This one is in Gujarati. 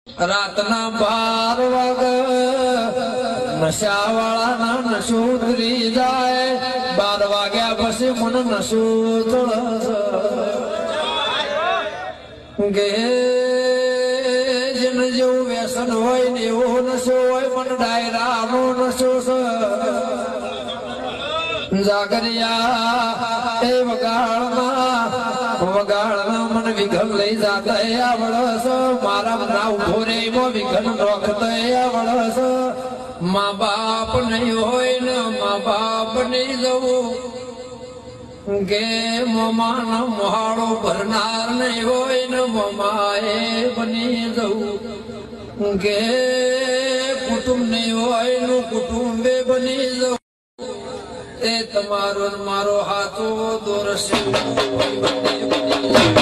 રાતના 12 વાગે નશાવાળાના નશો ઉતરી જાય 12 વાગ્યા પછી મને નશો ચડે જેને જેવું વ્યસન હોય ને એવો નશો હોય મને ડાયરાનો નશો જાગરિયા એ વગાડના મને વિઘન લઈ જાતા આવડસ મારા ના ઉભો રે એમાં વિઘન રોકતા આવડસ મા બાપ નહીં હોય ને મા બાપ નહીં જવું કે મમાનો મોહાળો ભરનાર નહીં હોય ને મમાએ બની જવું કે કુટુંબ નહીં હોય નું કુટુંબે બની જવું એ તમારો મારો હાથો દોરશે